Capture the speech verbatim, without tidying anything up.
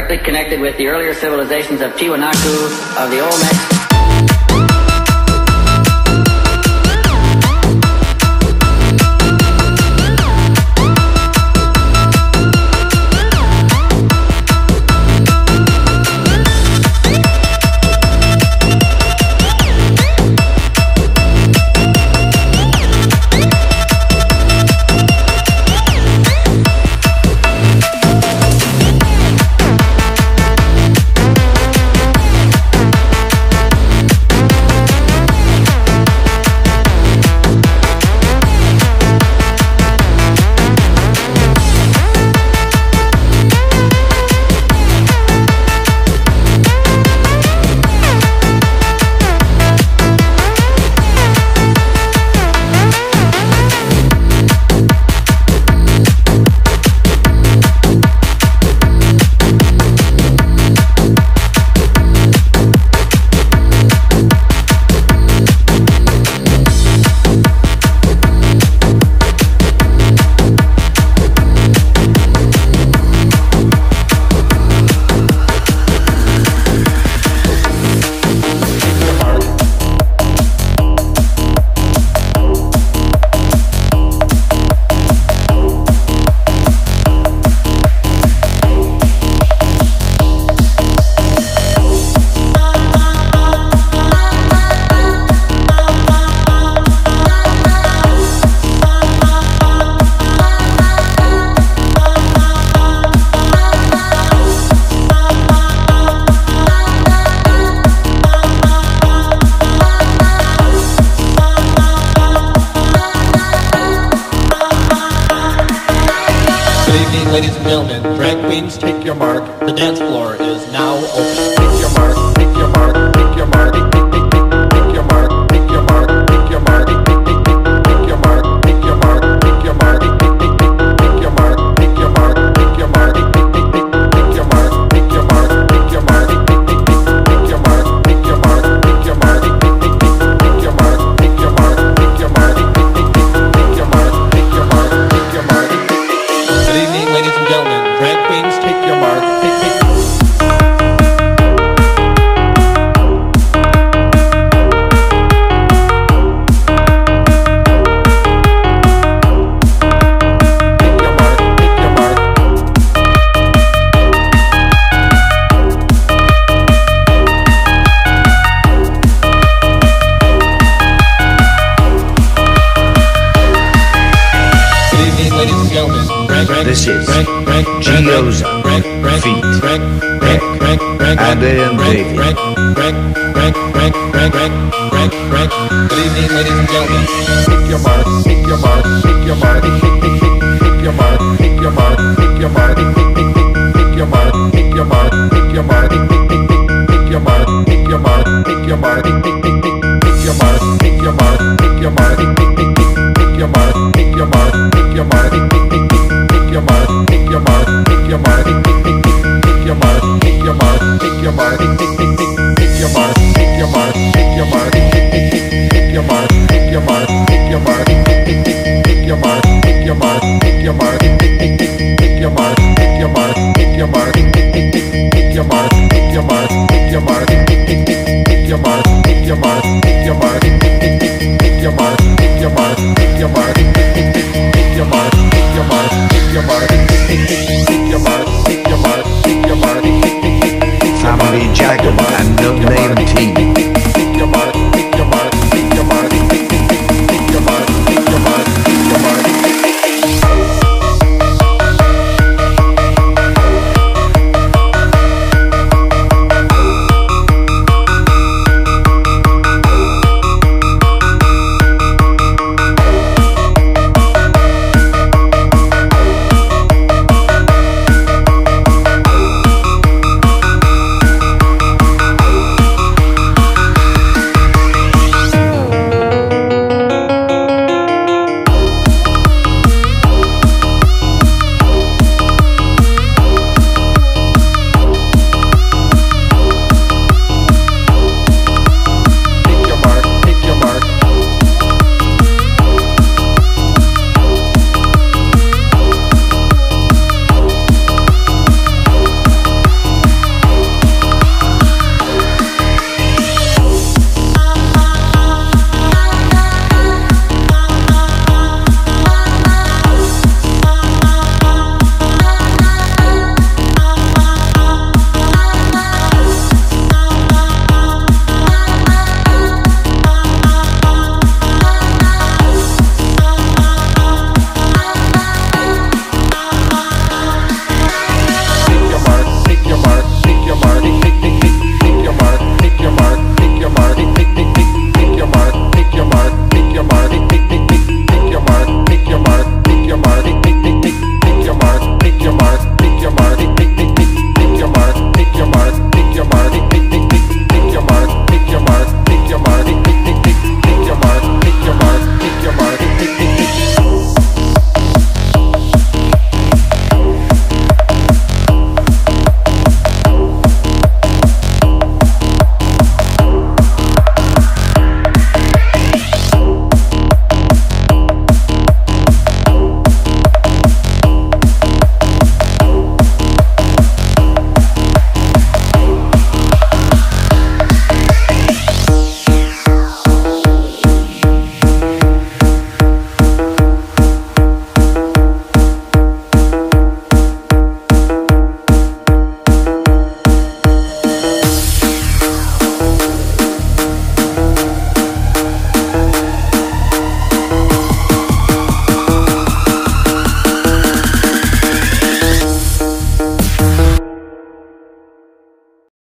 directly connected with the earlier civilizations of Tiwanaku, of the Olmecs. Ladies and gentlemen, drag queens, take your mark. The dance floor is now open. Take your mark, take your mark, take your mark, take, take, take, take, take your mark, take your mark, take your mark, take, take, take, take, take your mark, take your mark, take your mark, take, take, take, take, take your mark, take your mark, take your mark, take, take, take, take, take your mark, take your mark, take your mark, take, take, take, take, take your mark, take your mark, take your mark, take, take, take, take, take your mark, take your mark, take your mark, take, take, take, take, take your mark, take your mark, take your mark. Good evening, ladies and gentlemen. Drag queens, take your mark. Take, take. This is Gioza feat. Ade and Davey. Good evening, ladies and gentlemen. Take your mark, take your mark, take your mark, take, take, take, take, take your mark, take your mark, take your mark, take, take, take, take, take your mark, take your mark, take your mark, take, take, take, take, take your mark, take your mark, take your mark, take, take, take, take, take your mark, take your mark, take your mark.